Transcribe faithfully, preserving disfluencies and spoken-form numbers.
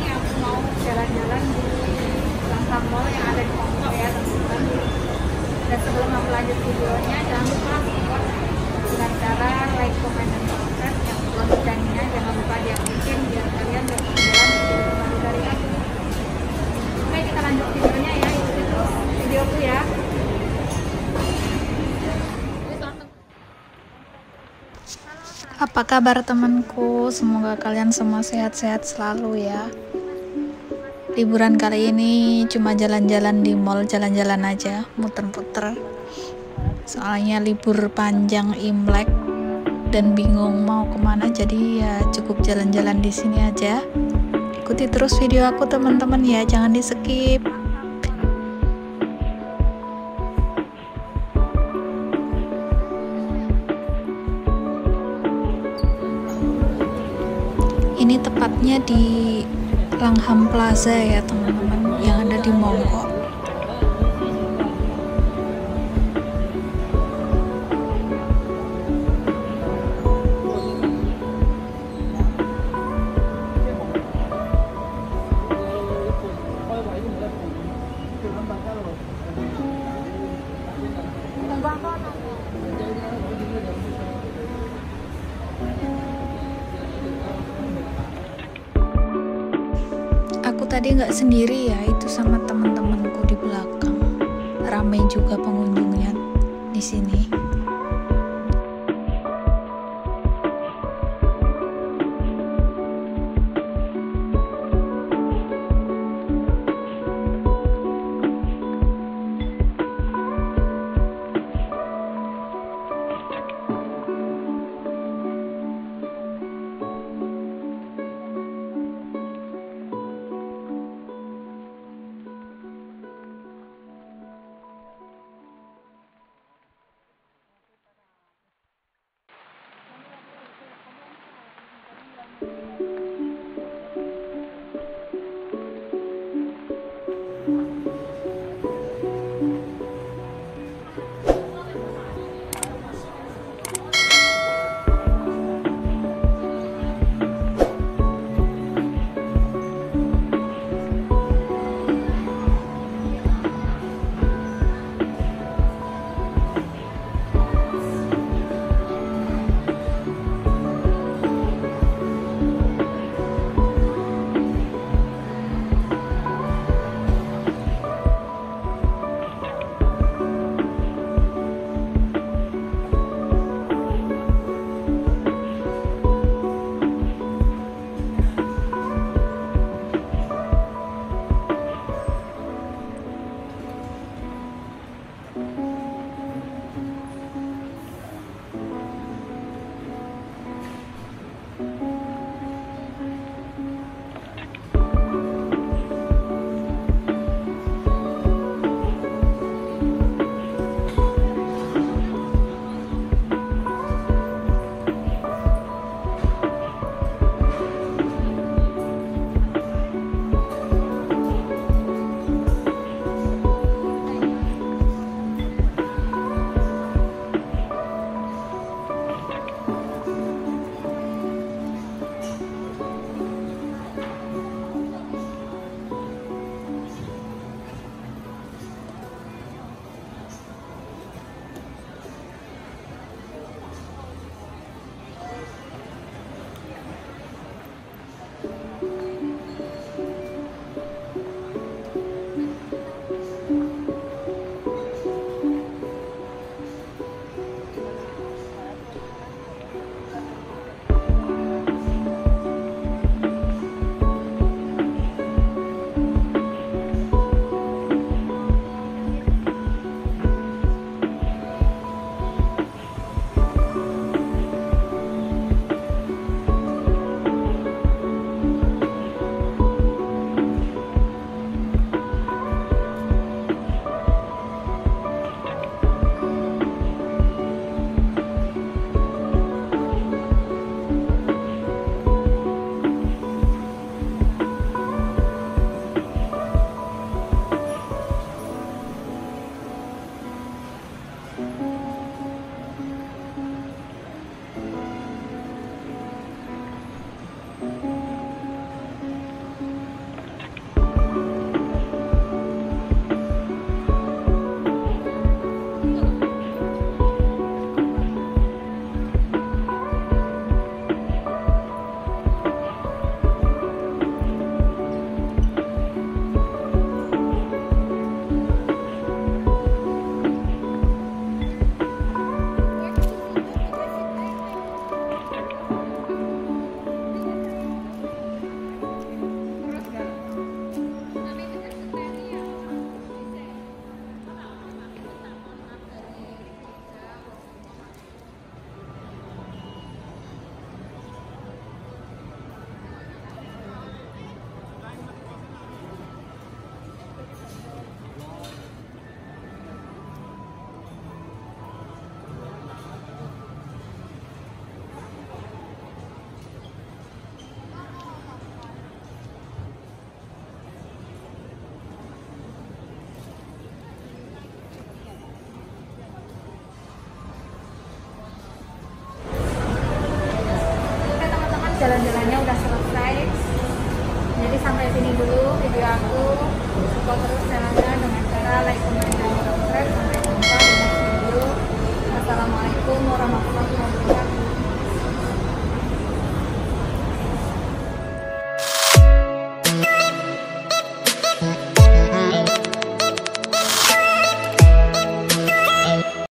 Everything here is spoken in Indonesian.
aku mau jalan-jalan di Langkang Mall yang ada di Hongkong ya teman-teman. Dan sebelum aku lanjut videonya, jangan lupa support dengan cara like, comment, dan subscribe. Yang loncengnya jangan lupa diaktifin biar kalian gak ketinggalan video terbaru dari aku. Oke, kita lanjut videonya ya, ikuti terus videoku ya. Apa kabar temanku? Semoga kalian semua sehat-sehat selalu ya. Liburan kali ini cuma jalan-jalan di mall, jalan-jalan aja, muter-muter. Soalnya libur panjang Imlek dan bingung mau kemana, jadi ya cukup jalan-jalan di sini aja. Ikuti terus video aku teman-teman ya, jangan di skip. Ini tepatnya di Langham Plaza ya teman-teman, yang ada di Mongkok. Aku tadi nggak sendiri ya, itu sama teman-temanku di belakang. Ramai juga pengunjungnya di sini. segini dulu video aku. Support terus channelnya dengan cara like, comment, dan subscribe.